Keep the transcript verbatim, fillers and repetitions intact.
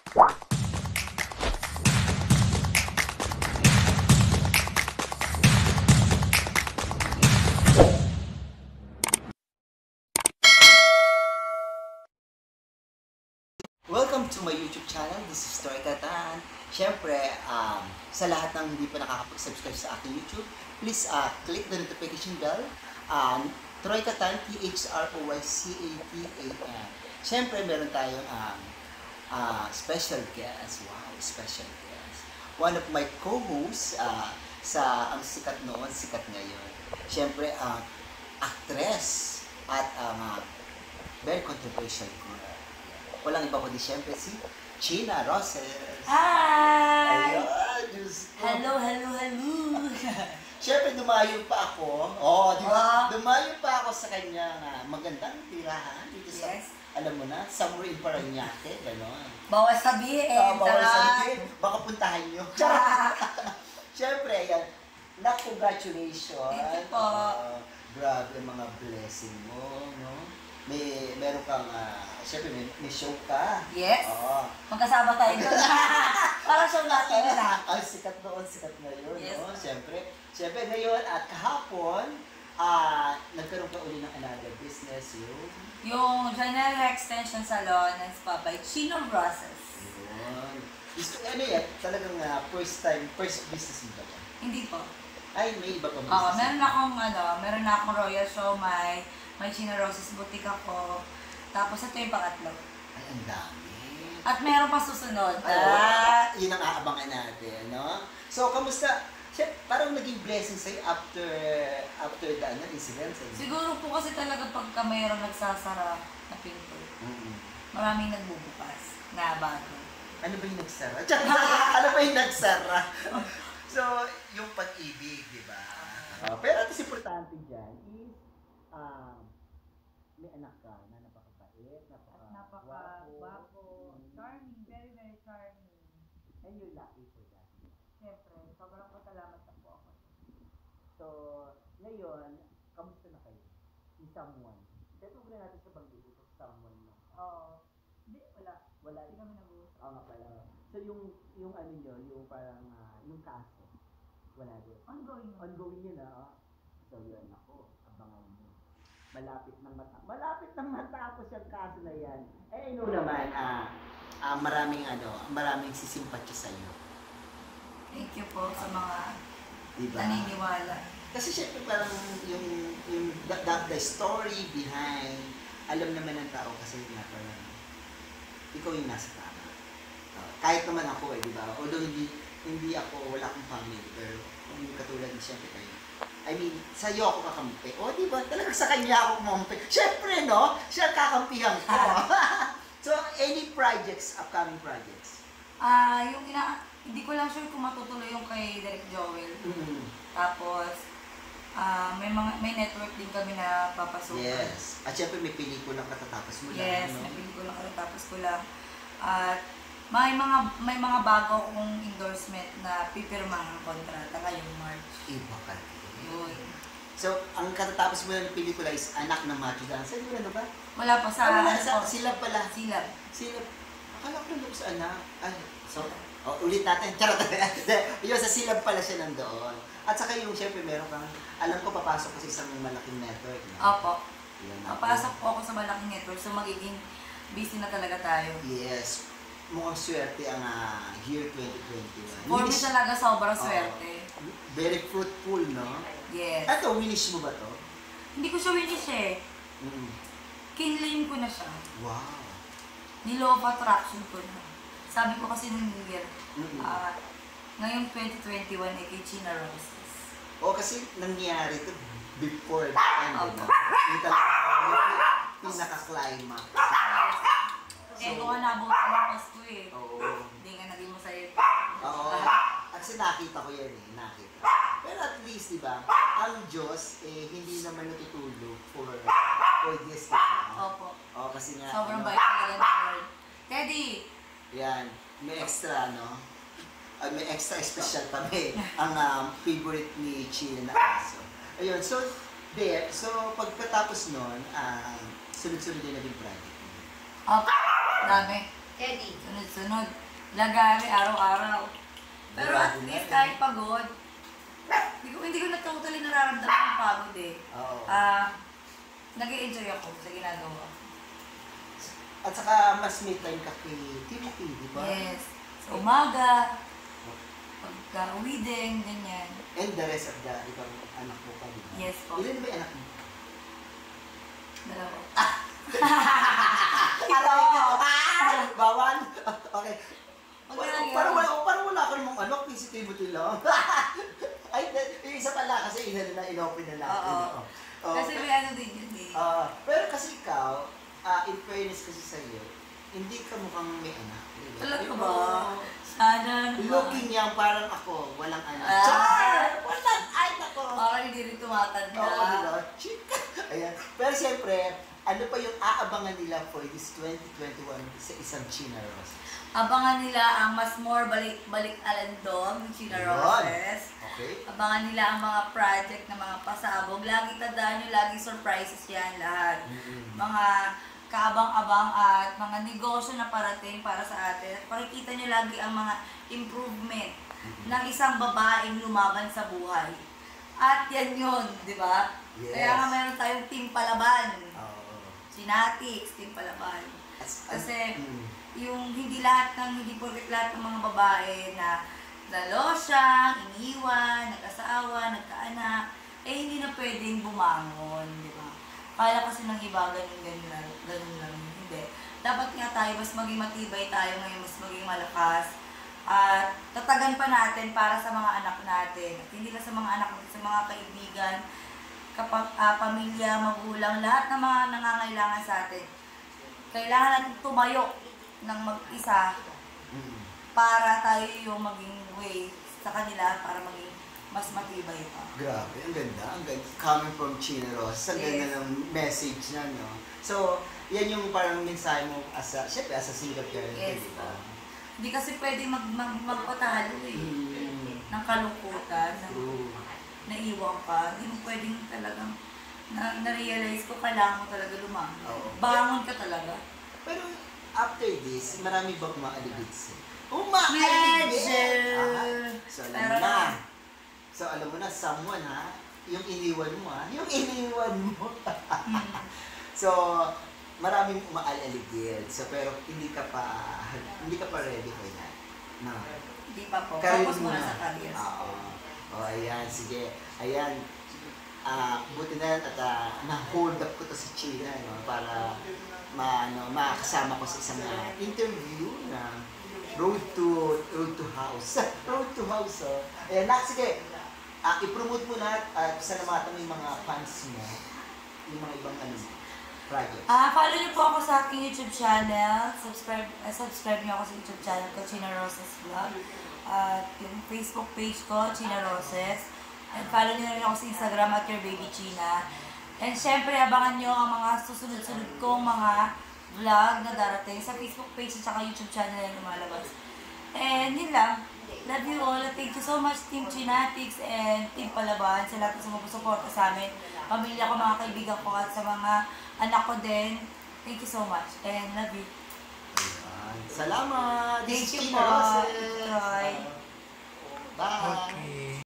Welcome to my YouTube channel. This is Troy Catan. Siyempre, um, sa lahat ng hindi pa nakakapag-subscribe sa aking YouTube, please uh, click the notification bell. Um, Troy Catan, T H R O Y C A T A N. Siyempre, meron tayong um, uh, special guest. Wow, special guest. One of my co-hosts uh, sa ang sikat noon, sikat ngayon. Siyempre, uh, actress at um, uh, very controversial girl. Walang iba kundi siyempre si China Roces. Hi! Ayun, Diyos ko. Hello, hello, hello! Siyempre, dumayo pa ako. Oh, di ba? Wow. Dumayo pa ako sa kanya nga magandang tirahan dito sa, yes. Alam mo na, somewhere in Paranaque, gano'n. Bawal sabihin. Uh, bawal sabihin. Baka puntahan nyo. Siyempre, yan. Na, congratulations. Thank you po. Uh, grabe mga blessing mo, no? May, meron kang, uh, siyempre may, may show ka. Yes. Oo. Magkasama tayo doon. Para show natin na. Ay, sikat doon, sikat ngayon. Yes. No? Siyempre, siyempre ngayon at kahapon, uh, nagkaroon ka uli ng another business, yung? Yung General Extension Salon and Spa by Chino Roces. Yun. Gusto, ano yan? Talagang uh, first time, first business mo ba? Hindi po. Ay, may iba pa business. Oo, meron akong, ano, meron na akong Royal Siomai, may Chino Roces boutique ako. Tapos ito yung pangatlo. Ay, ang dami. At meron pa susunod. Ay, ah, yun ang aabangan natin, no? So, kamusta? Siya, parang naging blessing sa'yo after after the ano, incident sa'yo. Siguro po kasi talaga pagka mayroong nagsasara na pinto, mm-hmm. maraming nagbubukas na bago. Ano ba yung nagsara? Ano ba yung nagsara? So, yung pag-ibig, di ba? Uh, pero ito importante dyan is, um, may anak ka na napakabait, napaka-guwapo, charming, very, very charming. And you're lucky for that. Siyempre, sobrang pasalamat na po ako. So, ngayon, kamusta na kayo? Ni someone? Pero huwag na natin sa banggit ito, someone na. Oo. Hindi, wala. Wala. Hindi kami nag-uusap. Oo nga pala. So, yung, yung ano nyo, yung parang, uh, yung kaso, wala din. Ongoing. Ongoing yun, ah. So, yun ako. Abangan mo. Malapit nang matapos. Malapit nang matapos yung kaso na yan. Eh, ano naman, ah, ah, maraming ano, maraming sisimpatya sa iyo. Thank you po sa mga diba? naniniwala. Kasi syempre parang yung, yung the, the, the story behind, alam naman ng tao kasi na parang ikaw yung nasa tama. Uh, kahit naman ako eh, di ba? Although hindi, hindi ako, wala akong family, pero kung katulad ni syempre kayo. I mean, sa'yo ako kakampi. O, di ba? Talagang sa kanya ako kumampi. Siyempre, no? Siya kakampihan ko. So, any projects, upcoming projects? Ah, uh, yung ina... Hindi ko lang sure kung matutuloy yung kay Direk Joel. Mm-hmm. Tapos, uh, may mga may network din kami na papasukan. Yes. At syempre, may pelikulang katatapos mo lang. Yes, no? may pelikulang katatapos ko lang. At may mga may mga bago akong endorsement na pipirmahan ng kontrata ngayong March. Iba ka. Yun. So, ang katatapos mo ng pelikula is Anak ng Macho Dancer. Saan ano ba? Wala pa sa... Ah, wala, ano sa Silab pala. Silab. Silab. Akala ko lang sa anak. Ay, so, oh, ulit natin. Charot. Yun, sa Silab pala siya nandoon. At saka yung, syempre, meron kang, alam ko, papasok ko sa isang malaking network. No? Opo. Yan, papasok po ako sa malaking network. So, magiging busy na talaga tayo. Yes. Mukhang swerte ang uh, year twenty twenty-one. For me talaga sobrang swerte. Uh, very fruitful, no? Yes. Ito, winish mo ba to? Hindi ko siya winish eh. Mm. Kinlaim ko na siya. Wow. Ni-law of attraction ko na. Sabi ko kasi nung New Year, mm-hmm. uh, ngayong twenty twenty-one ay kay Chino Roces. Oo, kasi nangyari ito before that time, oh. Diba? Yung talagang pinaka-climax. Eh, kung nga nabutan ng Pasko eh. Oo. Hindi nga naging masaya. Oo. Kasi nakita ko yan eh, nakita. Pero at least, di ba, ang Diyos, eh, hindi naman natutulog for, for this, diba? Opo. Oo, kasi nga, sobrang ano, bait talaga ng Lord. Teddy! Yan, may extra, no? Uh, may extra special pa may ang um, favorite ni Chino na aso. Ayun, so, there, so, pagkatapos nun, uh, sunod-sunod din naging project. Opo. Dami. Eddie. Sunod-sunod. Lagari, araw-araw. Pero at least kahit pagod, hindi ko, hindi ko na totally nararamdaman yung pagod eh. Oo. Ah, nag-i-enjoy ako sa ginagawa. At saka mas may time ka kay Timothy, di ba? Yes. Sa umaga, pagka-uwi din, ganyan. And the rest of the ibang anak mo pa, di ba? Yes po. Ilan ba yung anak mo? Dalawa. Aray ko! Ah! Bawal? Okay. Wag Parang, na lang parang, yan. wala, parang wala ka namang ano, P C Timothy lang. Ay, yung isa pala kasi ina na in-open na natin. Oo. Oo. Kasi may ano din yun eh. Ah, pero kasi ikaw, ah, in fairness kasi sa'yo, hindi ka mukhang may anak. Diba? Talaga Yung ba? mga Sana naman. Looking yang parang ako, walang anak. Ah. Char! Walang anak ko! Parang hindi rin tumatanda. Oo, diba? Chika! Ayan. Pero siyempre, ano pa yung aabangan nila for this twenty twenty-one sa isang China Roces? Abangan nila ang mas more balik-balik alandong ng China Yun. Roces. Okay. Abangan nila ang mga project na mga pasabog. Lagi tandaan nyo, lagi surprises yan lahat. Mm-hmm. Mga kaabang-abang at mga negosyo na parating para sa atin. At pakikita nyo lagi ang mga improvement Mm-hmm. ng isang babaeng lumaban sa buhay. At yan yun, di ba? Yes. Kaya nga meron tayong team palaban. Oo. Sinatics, team palaban. As- Kasi mm. yung hindi lahat ng, hindi porket lahat ng mga babae na nalosya, iniwan, nag-asawa, nagkaanak, eh hindi na pwedeng bumangon, di ba? Kala kasi ng iba, ganun, ganun lang, ganun lang, hindi. Dapat nga tayo, mas maging matibay tayo ngayon, mas maging malakas, at tatagan pa natin para sa mga anak natin, at hindi lang sa mga anak natin, sa mga kaibigan, kapag, uh, pamilya, magulang, lahat ng mga nangangailangan sa atin. Kailangan natin tumayo ng mag-isa Mm. para tayo yung maging way sa kanila para maging mas matibay pa. Grabe, ang ganda. Ang ganda. Coming from China Roces. Ang ganda Yes. ng message na, no? So, yan yung parang mensahe mo as a, syempre, as a single parent, Yes. di ba? Hindi kasi pwede mag, mag, magpatalo eh. Mm. Ng kalungkutan, ng True. naiwan ka. Hindi mo pwedeng talagang na, na-realize ko kailangan mo talaga lumangon. Oo. Bangon ka talaga. Pero, after this, marami bang umaalibid sa'yo? Umaalibid! Medyo. Ah, so, alam Pero mo na. So, alam mo na, someone ha, yung iniwan mo ha, yung iniwan mo. Hmm. So, maraming umaaligid. So, pero hindi ka pa, hindi ka pa ready for that. No. Hindi pa po. Career Focus muna sa career. Oo. O, ayan, sige. Ayan. Ah, buti na at uh, na-hold up ko to sa China, no, para ma, ano, makasama ko sa isang uh, interview na road to road to house. Road to house, oh. Ayan na, sige. Ah, i-promote mo na at uh, salamatan mo yung mga fans mo, yung mga ibang ano, projects. Ah, follow niyo po ako sa aking YouTube channel. Subscribe uh, subscribe niyo ako sa YouTube channel ko, China Roces Vlog. At yung Facebook page ko, China Roces. And follow niyo rin ako sa Instagram at Your Baby China. And syempre, abangan niyo ang mga susunod-sunod kong mga vlog na darating sa Facebook page at saka YouTube channel na lumalabas. And yun lang. Love you all. Thank you so much, Team Chinatics and Team Palaban, sa lahat ng sumusuporta sa amin. Pamilya ko, mga kaibigan ko at sa mga anak ko din. Thank you so much and love you. Ayan. Salamat! This Thank is you China po. Roces. Troy. Bye! Okay.